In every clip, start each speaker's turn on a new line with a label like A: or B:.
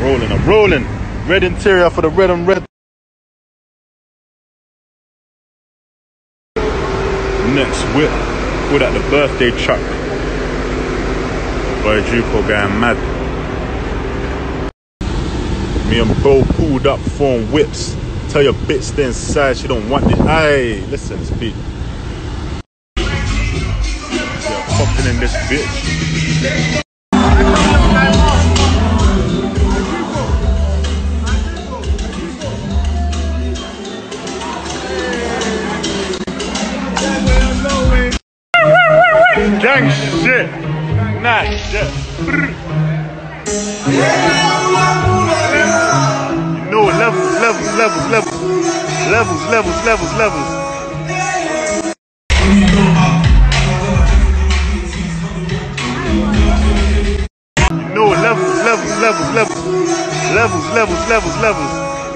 A: I'm rolling. Red interior for the red and red. Next whip. Call that the birthday truck. Boy Juco going mad. Me and bro pulled up throwing whips. Tell your bitch stay inside, she don't want it. Aye, listen, speed. Yeah, popping in this bitch. Gang shit. Nice shit. You know levels. You know levels.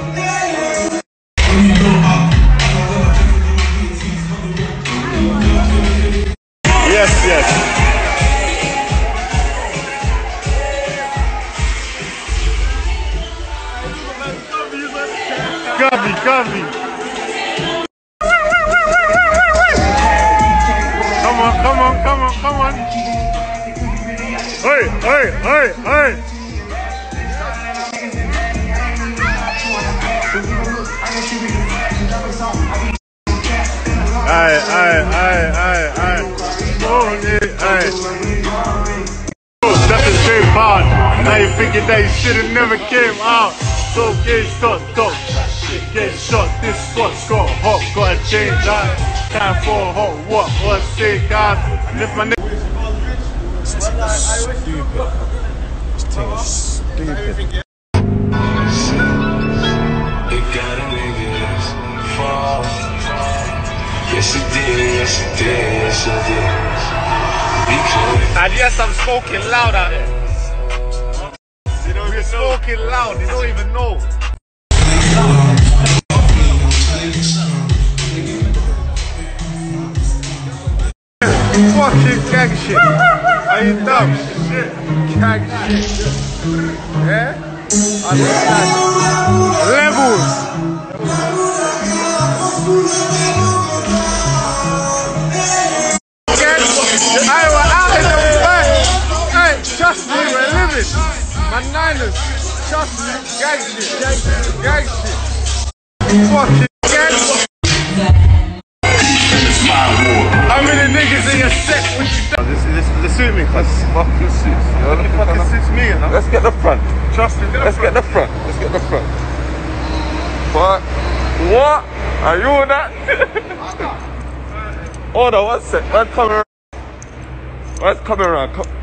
A: Yes. Copy. Come on. Hey. Aye. That's the same part. Now you thinking that you should've never came out. So get shot, get shot. This spot's got hot, gotta change that. Time for a hot what? Or say guys, lift my neck. This thing is stupid. Yes, it did. And yes, I'm smoking loud out there. You know, we're smoking loud, you don't even know. Fucking gang shit. Are you dumb? Shit. Gang shit. Yeah? Understand? Levels. Trust me, we're living. My Niners, trust me, gang shit. Fucking gang shit. How many niggas in your set? What you done? This suit me, cuz. Fucking suits. Fucking suits me, you know? Let's get the front. Trust me, let's get the front. What? Are you that? Hold on, one sec. Man's coming around.